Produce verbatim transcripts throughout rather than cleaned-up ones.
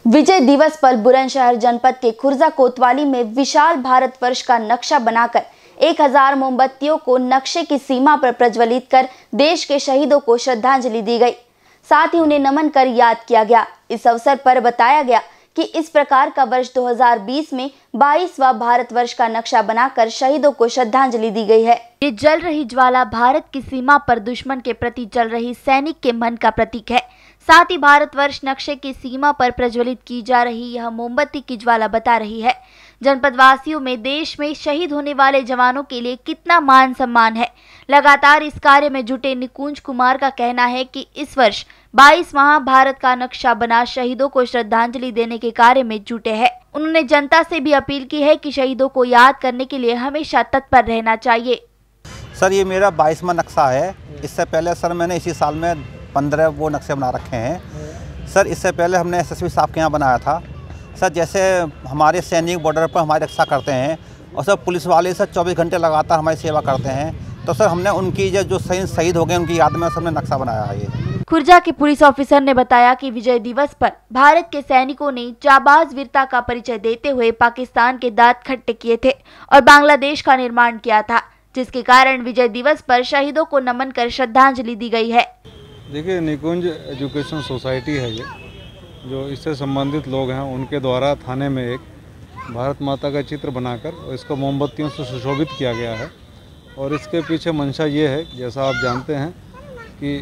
विजय दिवस पर बुलंदशहर जनपद के खुर्जा कोतवाली में विशाल भारतवर्ष का नक्शा बनाकर एक हजार मोमबत्तियों को नक्शे की सीमा पर प्रज्वलित कर देश के शहीदों को श्रद्धांजलि दी गई। साथ ही उन्हें नमन कर याद किया गया। इस अवसर पर बताया गया कि इस प्रकार का वर्ष दो हज़ार बीस में बाईसवां भारतवर्ष का नक्शा बनाकर शहीदों को श्रद्धांजलि दी गई है। ये जल रही ज्वाला भारत की सीमा पर दुश्मन के प्रति जल रही सैनिक के मन का प्रतीक है। साथ ही भारतवर्ष नक्शे की सीमा पर प्रज्वलित की जा रही यह मोमबत्ती की ज्वाला बता रही है जनपद वासियों में देश में शहीद होने वाले जवानों के लिए कितना मान सम्मान है। लगातार इस कार्य में जुटे निकुंज कुमार का कहना है कि इस वर्ष बाईसवां भारत का नक्शा बना शहीदों को श्रद्धांजलि देने के कार्य में जुटे हैं। उन्होंने जनता से भी अपील की है कि शहीदों को याद करने के लिए हमेशा तत्पर रहना चाहिए। सर, ये मेरा बाईसवां नक्शा है। इससे पहले सर मैंने इसी साल में पंद्रह वो नक्शे बना रखे हैं। सर, इससे पहले हमने एसएसपी साहब के यहाँ बनाया था। सर, जैसे हमारे सैनिक बॉर्डर पर हमारी रक्षा करते हैं और सर पुलिस वाले सर चौबीस घंटे लगातार हमारी सेवा करते हैं, तो सर हमने उनकी जो जो शहीद हो गए उनकी याद में सबने नक्शा बनाया है। ये खुर्जा के पुलिस ऑफिसर ने बताया कि विजय दिवस पर भारत के सैनिकों ने जाबाज वीरता का परिचय देते हुए पाकिस्तान के दांत खट्टे किए थे और बांग्लादेश का निर्माण किया था, जिसके कारण विजय दिवस पर शहीदों को नमन कर श्रद्धांजलि दी गई है। देखिए, निकुंज एजुकेशन सोसाइटी है ये, जो इससे संबंधित लोग हैं उनके द्वारा थाने में एक भारत माता का चित्र बनाकर और इसको मोमबत्तियों से सुशोभित किया गया है। और इसके पीछे मंशा ये है, जैसा आप जानते हैं कि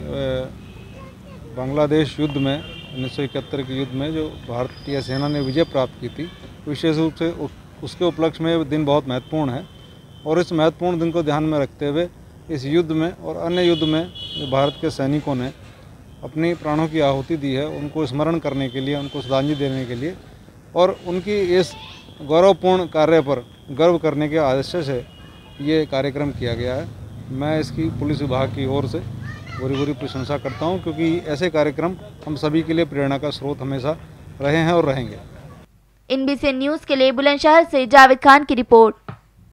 बांग्लादेश युद्ध में उन्नीस सौ इकहत्तर के युद्ध में जो भारतीय सेना ने विजय प्राप्त की थी, विशेष रूप से उसके उपलक्ष्य में ये दिन बहुत महत्वपूर्ण है। और इस महत्वपूर्ण दिन को ध्यान में रखते हुए इस युद्ध में और अन्य युद्ध में जो भारत के सैनिकों ने अपनी प्राणों की आहुति दी है, उनको स्मरण करने के लिए, उनको श्रद्धांजलि देने के लिए और उनकी इस गौरवपूर्ण कार्य पर गर्व करने के आदर्श से ये कार्यक्रम किया गया है। मैं इसकी पुलिस विभाग की ओर से बुरी बुरी प्रशंसा करता हूं, क्योंकि ऐसे कार्यक्रम हम सभी के लिए प्रेरणा का स्रोत हमेशा रहे हैं और रहेंगे। एनबीसी न्यूज़ के लिए बुलंदशहर से जावेद खान की रिपोर्ट।